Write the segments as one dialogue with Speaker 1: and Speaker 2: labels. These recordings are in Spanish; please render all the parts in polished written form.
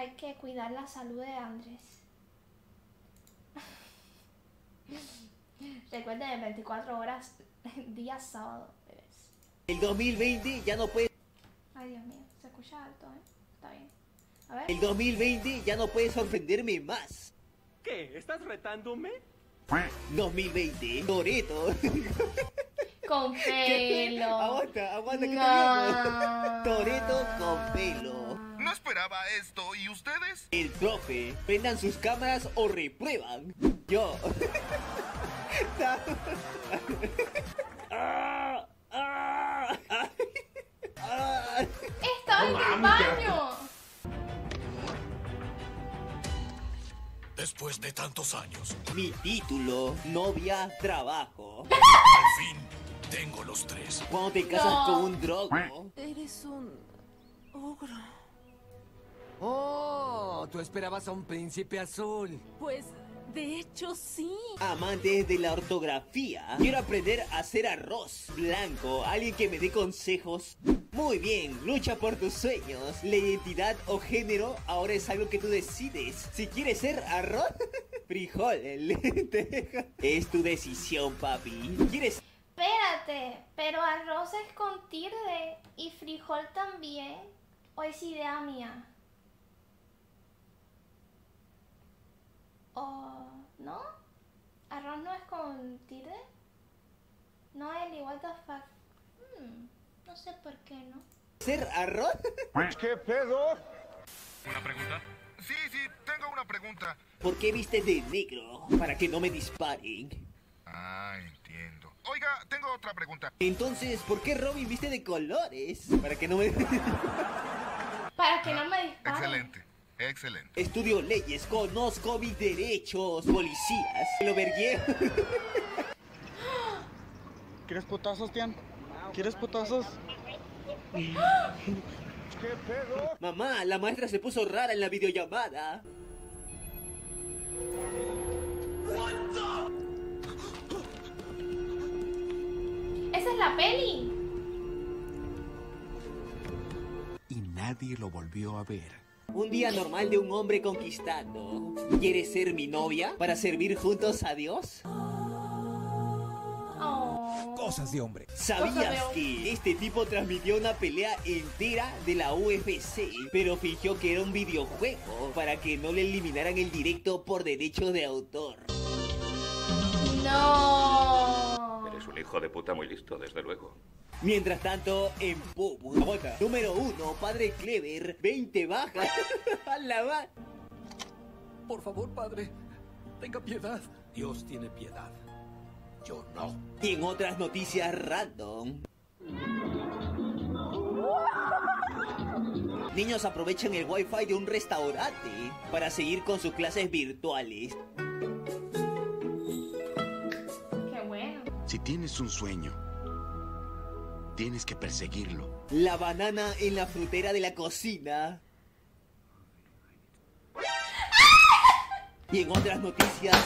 Speaker 1: hay que cuidar la salud de Andrés. Recuerden, en 24 horas, día sábado, bebés.
Speaker 2: El 2020 ya no puede...
Speaker 1: Ay, Dios mío, se escucha alto, ¿eh? Está bien. A ver.
Speaker 2: El 2020 ya no puede sorprenderme más.
Speaker 3: ¿Qué? ¿Estás retándome?
Speaker 2: 2020, Toretto.
Speaker 1: Con pelo.
Speaker 2: Aguanta, que
Speaker 1: No.
Speaker 2: Toretto con pelo.
Speaker 4: No esperaba esto, ¿y ustedes?
Speaker 2: El profe, prendan sus cámaras o reprueban. Yo.
Speaker 1: Estaba en el baño.
Speaker 5: Después de tantos años,
Speaker 2: Mi título, novia, trabajo.
Speaker 5: al fin tengo los tres.
Speaker 2: Cuando te casas
Speaker 1: No.
Speaker 2: con un drogo.
Speaker 6: Eres un ogro. Oh, tú esperabas a un príncipe azul.
Speaker 7: Pues, de hecho, sí.
Speaker 2: Amantes de la ortografía. Quiero aprender a hacer arroz blanco. Alguien que me dé consejos. Muy bien, lucha por tus sueños. La identidad o género ahora es algo que tú decides. Si quieres ser arroz, frijol, lenteja. Es tu decisión, papi. ¿Quieres?
Speaker 1: Espérate, pero arroz es con tilde y frijol también. ¿O es idea mía? ¿O no? ¿Arroz no es con tilde? No, Eli, what the fuck. No sé por qué no.
Speaker 2: ¿Ser arroz?
Speaker 4: ¿Qué pedo?
Speaker 3: ¿Una pregunta?
Speaker 4: Sí, tengo una pregunta.
Speaker 2: ¿Por qué viste de negro? Para que no me disparen.
Speaker 4: Ah, entiendo. Oiga, tengo otra pregunta.
Speaker 2: Entonces, ¿por qué Robin viste de colores? Para que no me...
Speaker 1: Para que no me disparen.
Speaker 4: Excelente.
Speaker 2: Estudio leyes, conozco mis derechos. Policías, lo vergué.
Speaker 8: ¿Quieres putazos, Tian? ¿Quieres putazos?
Speaker 4: ¿Qué pedo?
Speaker 2: Mamá, la maestra se puso rara en la videollamada.
Speaker 1: ¡Esa es la peli!
Speaker 5: Y nadie lo volvió a ver.
Speaker 2: Un día normal de un hombre conquistando. ¿Quieres ser mi novia para servir juntos a Dios?
Speaker 1: Oh.
Speaker 5: Cosas de hombre.
Speaker 2: ¿Sabías que este tipo transmitió una pelea entera de la UFC, pero fingió que era un videojuego para que no le eliminaran el directo por derecho de autor?
Speaker 1: No.
Speaker 3: Eres un hijo de puta muy listo, desde luego.
Speaker 2: Mientras tanto, en Pumu, número 1, Padre Clever, 20 bajas. A la va.
Speaker 5: Por favor, padre, tenga piedad. Dios tiene piedad. Yo no.
Speaker 2: Y en otras noticias random. Niños aprovechan el wifi de un restaurante para seguir con sus clases virtuales.
Speaker 1: Qué bueno.
Speaker 5: Si tienes un sueño, tienes que perseguirlo.
Speaker 2: La banana en la frutera de la cocina. Y en otras noticias,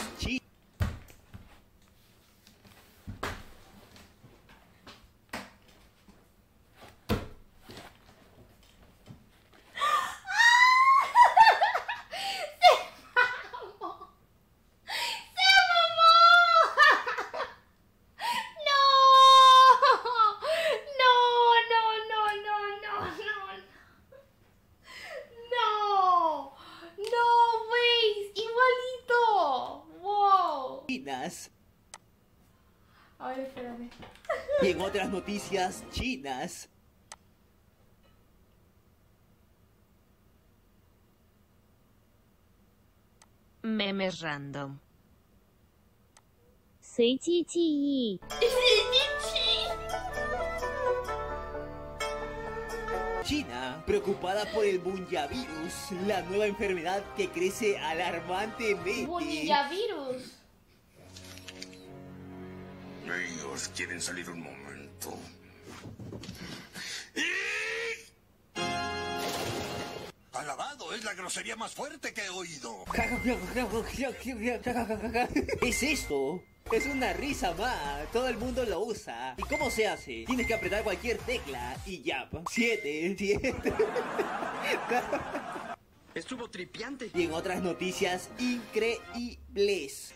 Speaker 2: chinas.
Speaker 1: A ver, espérame.
Speaker 2: Y en otras noticias, chinas.
Speaker 7: Memes random.
Speaker 9: 随机记忆。
Speaker 2: China, preocupada por el bunyavirus, la nueva enfermedad que crece alarmantemente.
Speaker 1: Bunyavirus.
Speaker 4: Ellos quieren salir un momento.
Speaker 5: Alabado, es la grosería más fuerte que he oído.
Speaker 2: ¿Qué es esto? Es una risa más, todo el mundo lo usa. ¿Y cómo se hace? Tienes que apretar cualquier tecla y ya. 7, 7.
Speaker 9: Estuvo tripiante.
Speaker 2: Y en otras noticias increíbles.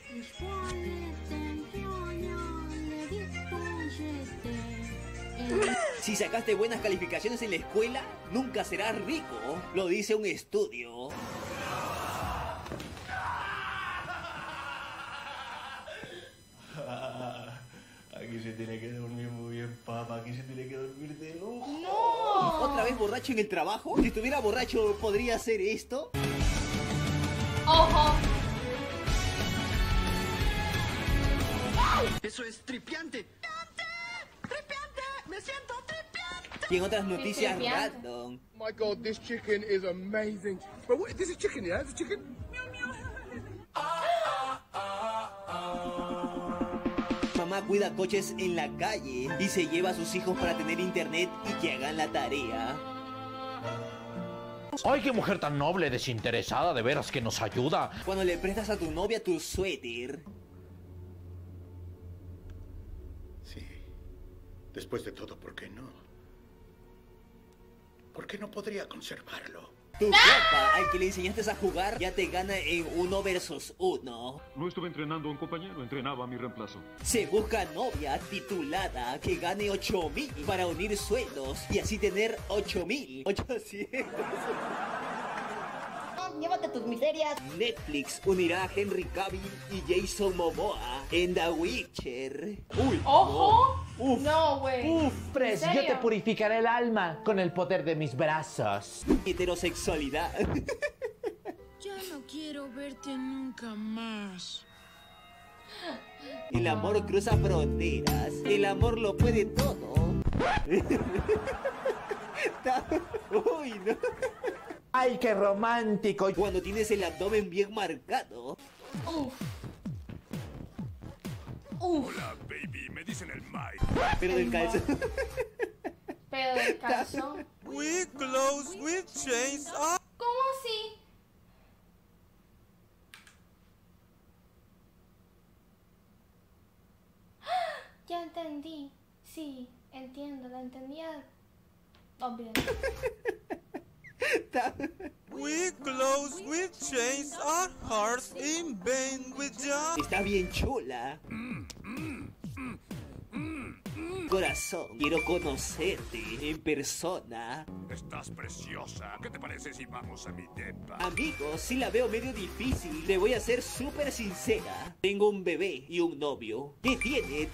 Speaker 2: Si sacaste buenas calificaciones en la escuela, nunca serás rico, lo dice un estudio.
Speaker 10: Aquí se tiene que dormir muy bien, papá. Aquí se tiene que dormir de lujo.
Speaker 1: ¡No!
Speaker 2: ¿Otra vez borracho en el trabajo? Si estuviera borracho, ¿podría hacer esto?
Speaker 1: ¡Ojo!
Speaker 9: Eso es tripiante. ¡Tripiante! ¡Me siento tripiante!
Speaker 2: Y en otras noticias
Speaker 1: tripiante.
Speaker 2: random.
Speaker 11: My God, this chicken is amazing. But what, this is chicken, yeah? This is chicken?
Speaker 2: Mamá cuida coches en la calle y se lleva a sus hijos para tener internet y que hagan la tarea.
Speaker 12: ¡Ay, qué mujer tan noble, desinteresada! De veras que nos ayuda.
Speaker 2: Cuando le prestas a tu novia tu suéter.
Speaker 13: Sí. Después de todo, ¿por qué no? ¿Por qué no podría conservarlo?
Speaker 2: Tu papá, al que le enseñaste a jugar, ya te gana en 1 versus 1.
Speaker 3: No estuve entrenando a un compañero, entrenaba a mi reemplazo.
Speaker 2: Se busca novia titulada que gane 8.000 para unir sueldos y así tener 8.800.
Speaker 14: Llévate tus miserias.
Speaker 2: Netflix unirá a Henry Cavill y Jason Momoa en The Witcher. ¡Uy!
Speaker 1: ¡Ojo!
Speaker 2: No. Uf.
Speaker 1: No, güey.
Speaker 12: Pres,
Speaker 1: ¿En
Speaker 12: yo
Speaker 1: serio?
Speaker 12: te purificaré el alma con el poder de mis brazos.
Speaker 2: Heterosexualidad.
Speaker 15: Ya no quiero verte nunca más.
Speaker 2: El amor cruza fronteras. El amor lo puede todo. Uy, no.
Speaker 12: ¡Ay, qué romántico!
Speaker 2: Cuando tienes el abdomen bien marcado.
Speaker 1: Uf.
Speaker 16: Hola, baby. Me dicen el Mike.
Speaker 2: Pero del calzón.
Speaker 1: Pero del calzón.
Speaker 16: We close with chains up.
Speaker 1: ¿Cómo así? Ya entendí. Sí, entiendo. La entendía. Obvio.
Speaker 16: We close with chains our hearts in vain with joy.
Speaker 2: Está bien chula. Corazón, quiero conocerte en persona.
Speaker 16: Estás preciosa. ¿Qué te parece si vamos a mi depa?
Speaker 2: Amigos, si la veo medio difícil, le voy a ser súper sincera. Tengo un bebé y un novio. ¿Qué tiene?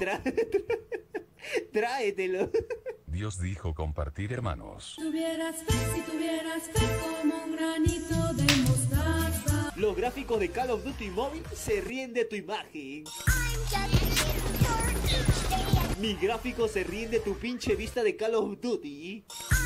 Speaker 2: Tráetelo.
Speaker 17: Dios dijo compartir, hermanos.
Speaker 15: Si tuvieras fe como un granito de mostaza.
Speaker 2: Los gráficos de Call of Duty Móvil se ríen de tu imagen. Mi gráfico se ríen de tu pinche vista de Call of Duty.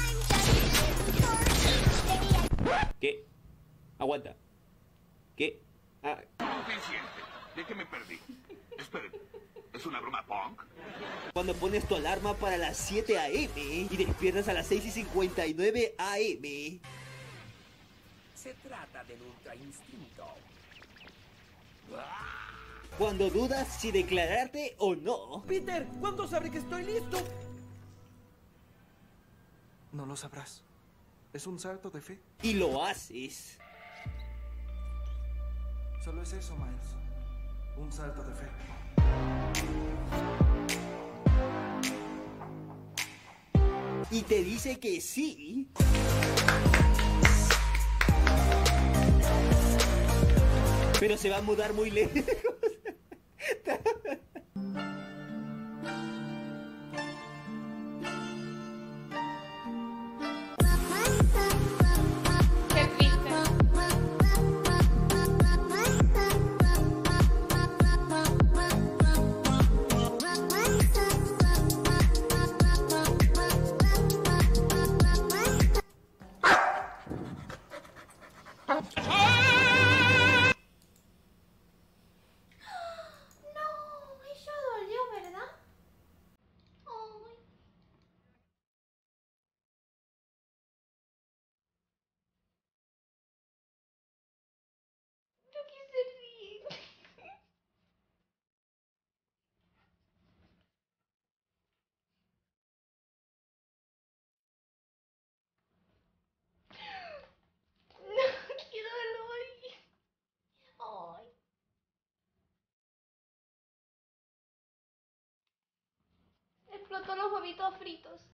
Speaker 2: ¿Qué? Aguanta. ¿Qué? Ah.
Speaker 18: ¿De qué me perdí? Esperen, ¿es una broma punk?
Speaker 2: Cuando pones tu alarma para las 7 a.m. y despiertas a las 6:59 a.m.
Speaker 19: Se trata del ultra instinto.
Speaker 2: Cuando dudas si declararte o no.
Speaker 6: Peter, ¿cuándo sabré que estoy listo? No lo sabrás. Es un salto de fe.
Speaker 2: Y lo haces.
Speaker 6: Solo es eso, Miles. Un salto de fe.
Speaker 2: Y te dice que sí. Pero se va a mudar muy lejos.
Speaker 1: Qué triste. explotó los huevitos fritos.